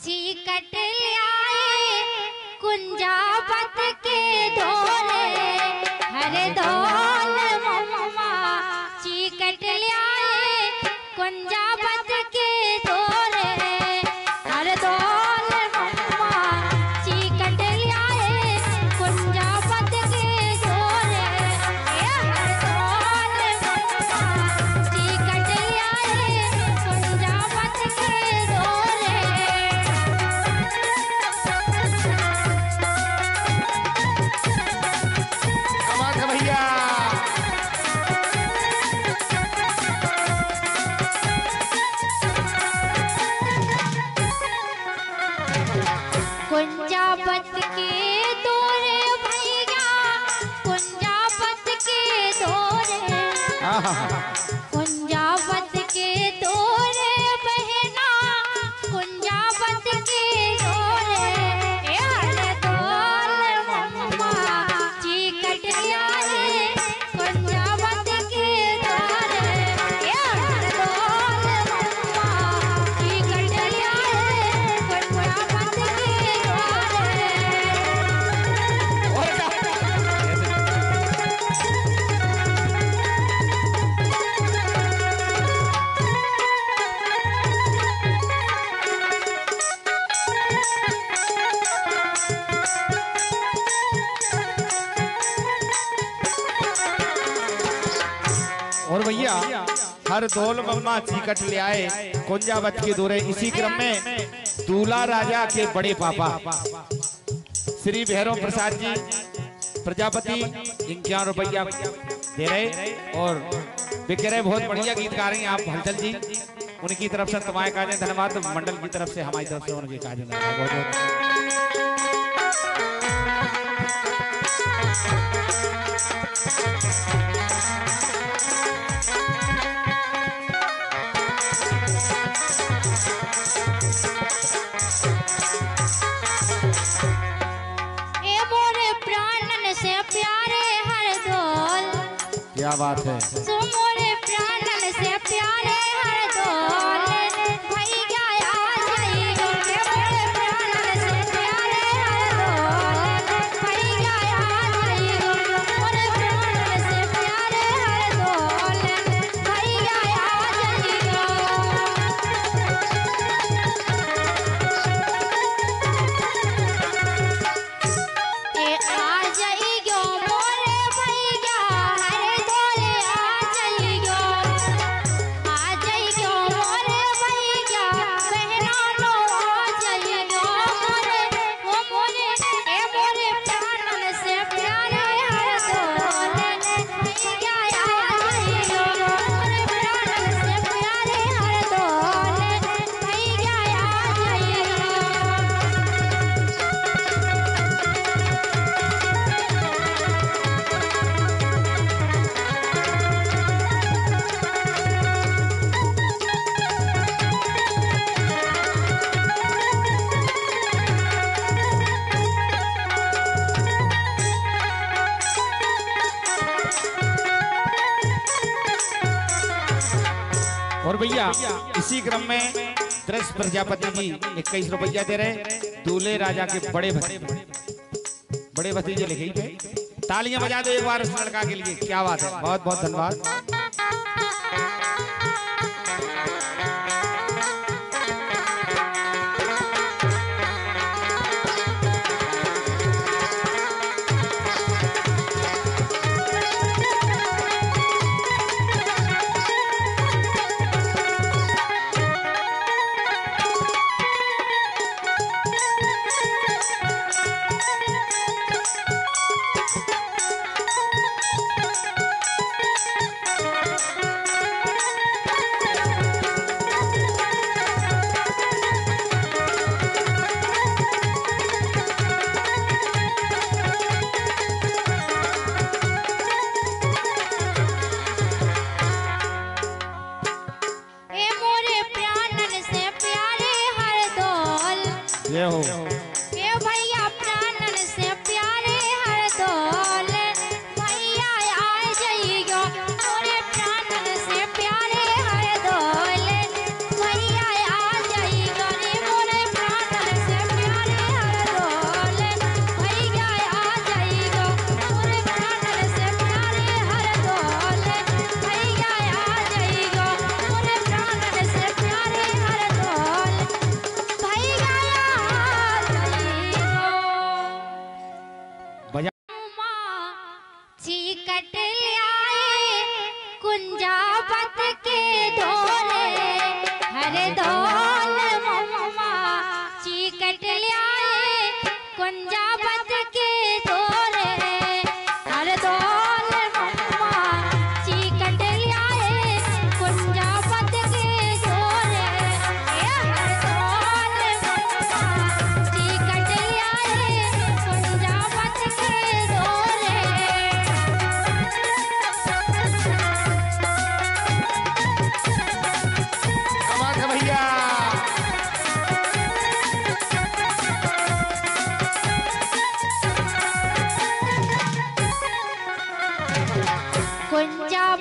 चीकट आए कुंजावत के धोले हर धोल मम्मा चीकट आए कुंजावत के धोले हर धोल मम्मा चीकट आए कुंजावत के धोले हर धोल मम्मा चीकट आए कुंजावत के धोले। भैया कुंजावत के दौरे भैया कुंजावत के दौरे कुंजावत के दौरे बहना कुंजावत के दौरे हर दौल मम्मा चीकट आए कुंजावत के दौरे हर दौल मम्मा चीकट आए कुंजावत के दौरे। और भैया हर दौल मम्मा चीकट ले आए कुंजावत के दौरे। इसी क्रम में दूल्हा राजा के बड़े पापा श्री भैरव प्रसाद जी प्रजापति 51 रुपया दे रहे और वे कह रहे बहुत बढ़िया गीत गा रही हैं आप हलचल जी। उनकी तरफ से तुम्हारे काजे धन्यवाद, मंडल की तरफ से हमारी तरफ से उनके काजे धन्यवाद बहुत बहुत। से प्यारे हर दौल क्या बात है मोरे प्राणन से प्यारे हर दौल भैया आ जाइयो मोरे प्राणन से प्यारे हर दौल भैया आ जाइयो मोरे प्राणन से प्यारे हर दौल भैया आ जाइयो। आ जाइयो मोरे भैया हर दौले आ जाइयो मोरे भैया बहना लो आ जाइयो मोरे मोरे प्राणन से प्यारे हर दौले भैया आ जाइयो मोरे प्राणन से प्यारे हर दौले भैया आ जाइयो। और भैया इसी क्रम में दृश प्रजापति जी 21 रुपया दे रहे। दूल्हे राजा के बड़े भतीजे लिखे थे। तालियां बजा दो एक बार उस लड़का के लिए, क्या बात है, बहुत बहुत धन्यवाद। जय हो। ए भैया प्राणन से प्यारे हर दौल भैया आ जाइयो मोरे प्राणन से प्यारे हर दौल भैया आ जाइयो रे मोरे प्राणन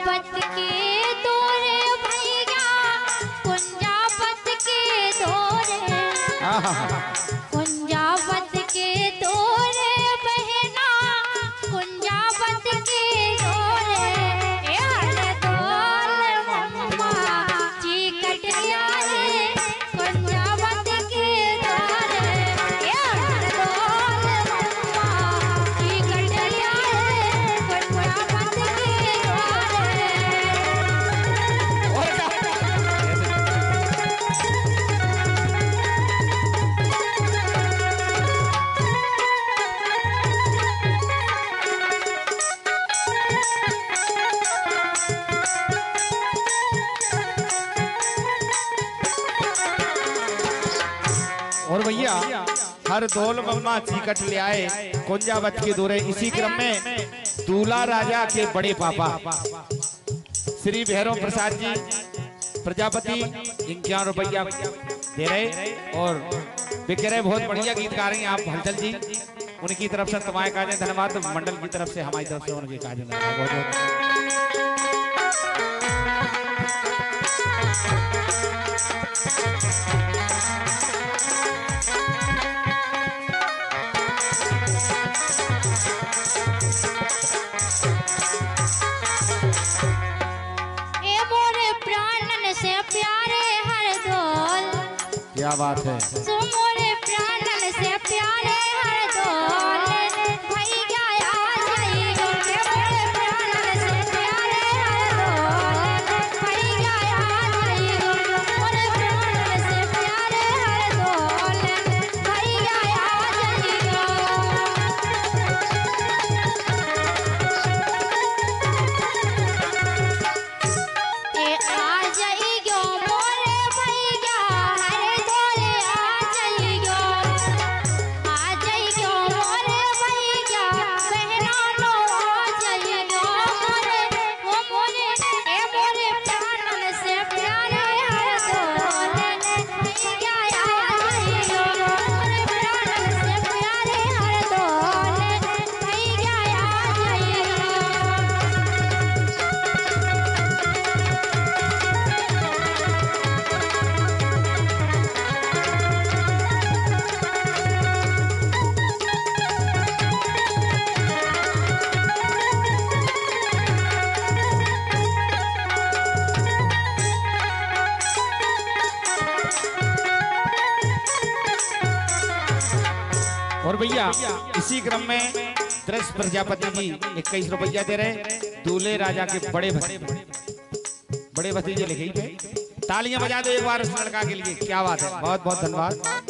कुंजापत के दौरे भैया कुंजापत के दौरे कुंजापत के दौरे बहना कुंजापत के दौरे हर दौल मम्मा चिकट आए कुंजापत के दौरे हर दौल मम्मा चिकट आए कुंजापत के दौरे। और भैया हर दौल मम्मा चिकट ले आए कुंजावत के दौरे। इसी क्रम में दूल्हा राजा के बड़े पापा श्री भैरव प्रसाद जी प्रजापति 51 रुपया दे रहे और वे कह रहे बहुत बढ़िया गीतकार हैं आप हलचल जी। उनकी तरफ से तुम्हारे काजे धन्यवाद, मंडल की तरफ से हमारी तरफ से उनके काजे धन्यवाद बहुत बहुत। क्या बात है। मोरे प्राणन से प्यारे हर दौल भैया आ जाइयो मोरे प्राणन से प्यारे हर दौल भैया आ जाइयो मोरे प्राणन से प्यारे हर दौल भैया आ जाइयो। ए आ जाइयो मोरे भैया हर दौल आ जाइयो मोरे भैया बहना लो आ जाइयो मोरे ए मोरे प्राणन से प्यारे हर दौल भैया आ जाइयो मोरे प्राणन से प्यारे हर दौल भैया आ जाइयो। और भैया इसी क्रम में दृश प्रजापति जी 21 रुपया दे रहे दूल्हे राजा के बड़े भतीजे लिखे थे। तालियां बजा दो एक बार उस लड़का के लिए, क्या बात है, बहुत बहुत धन्यवाद।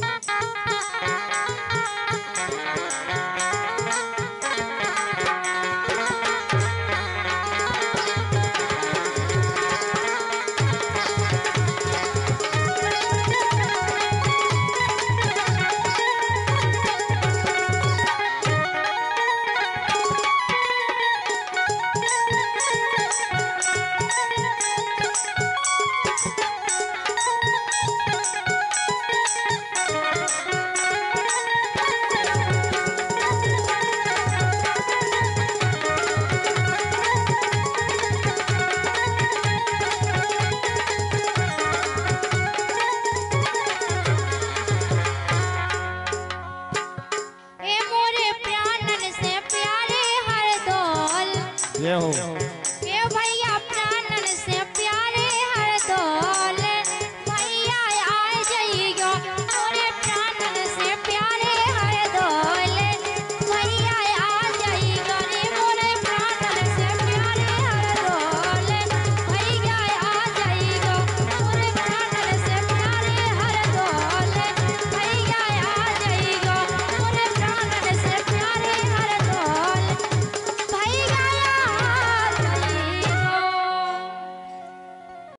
जय हो।